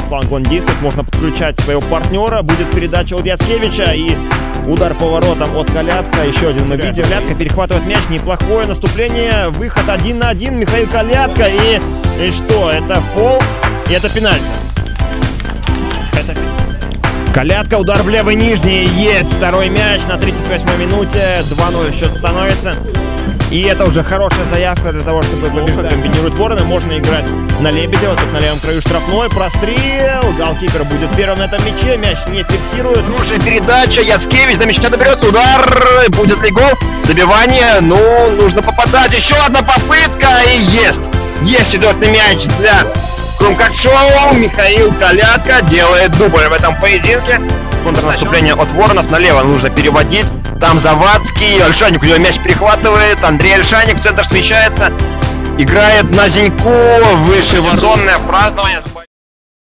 фланг он действует, можно подключать своего партнера. Будет передача от Яцкевича и удар поворотом от Колядка. Еще один мы видим. Колядка перехватывает мяч, неплохое наступление. Выход 1 на 1, Михаил Колядка. И что, это фол и это пенальти. Колядка, удар в левый нижний, есть второй мяч на 38-й минуте, 2-0 счет становится. И это уже хорошая заявка для того, чтобы побеждать. Комбинируют Вороны, можно играть на Лебедева, тут на левом краю штрафной, прострел, голкипер будет первым на этом мяче, мяч не фиксирует. Хорошая передача, Яцкевич до мяча доберется, удар, будет ли гол, добивание, ну, нужно попадать, еще одна попытка, и есть четвертый мяч для Крумкачева. Михаил Колядка делает дубль в этом поединке. Контрнаступление от Воронов, налево нужно переводить, там Завадский, Ольшаник у него мяч перехватывает, Андрей Ольшаник в центр смещается, играет на Зиньку, выше вазонное празднование.